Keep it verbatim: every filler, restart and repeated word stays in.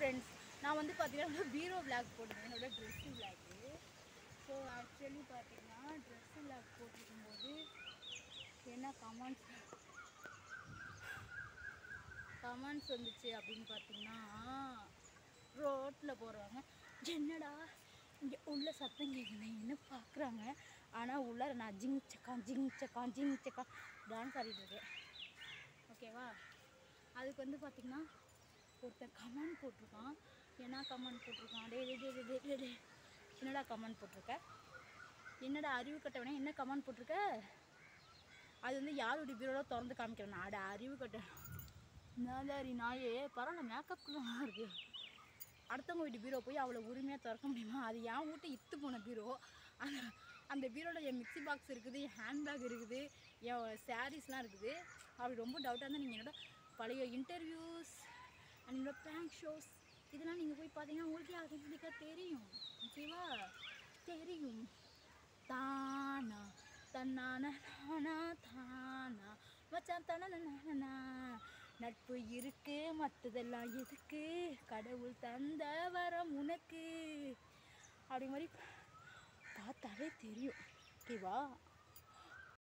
Friends, நான் வந்து பார்த்தீங்கன்னா பீரோ விளாக் போட்டிருந்தேன், என்னோட ட்ரெஸ்ஸு விளாக்கு. ஸோ ஆக்சுவலி பார்த்தீங்கன்னா ட்ரெஸ்ஸு விளாக் போட்டிருக்கும்போது என்ன கமெண்ட்ஸ் கமெண்ட்ஸ் வந்துச்சு அப்படின்னு பார்த்தீங்கன்னா, ரோட்டில் போகிறவங்க என்னடா இங்கே உள்ள சத்தம் கேட்குதுன்னு பார்க்குறாங்க. ஆனால் உள்ளார நான் ஜிங் சக்கா ஜிங் சக்கா ஜிங் சக்கா டான்ஸ் ஆடிட்டுருக்கேன். ஓகேவா? அதுக்கு வந்து பார்த்திங்கன்னா ஒருத்தர் கமெண்ட் போட்டிருக்கான். என்ன கமெண்ட் போட்டிருக்கான்? டே டே டே டே டே டே என்னடா கமெண்ட் போட்டிருக்க? என்னடா அறிவு கட்டவனே என்ன கமெண்ட் போட்டிருக்க? அது வந்து யாருடைய பீரோட திறந்து காமிக்கிறேன். நான் அட அறிவு கட்ட நாதாரி நாயே, பரவாயில்ல மேக்கப்குள்ளலாம் இருக்குது. அடுத்தவங்க வீட்டு பீரோ போய் அவ்வளோ உரிமையாக திறக்க முடியுமா? அது என் வீட்டை இத்து போன பீரோ. அந்த அந்த பீரோவில் என் மிக்சி பாக்ஸ் இருக்குது, என் ஹேண்ட்பேக் இருக்குது, என் சாரீஸ்லாம் இருக்குது. அப்படி ரொம்ப டவுட்டாக இருந்தால் நீங்கள் என்னோட பழைய இன்டர்வியூஸ் அண்ட் என்னோட ப்ராங்க் ஷோஸ் இதெல்லாம் நீங்கள் போய் பார்த்தீங்கன்னா உங்களுக்கே ஆட்டோமேட்டிக்காக தெரியும். ஓகேவா? தெரியும். தானா தன்னானா நானா தானா மச்சான் தானா நட்பு இருக்கு, மற்றதெல்லாம் எதுக்கு, கடவுள் தந்த வரம் உனக்கு அப்படி மாதிரி பார்த்தாலே தெரியும். ஓகேவா?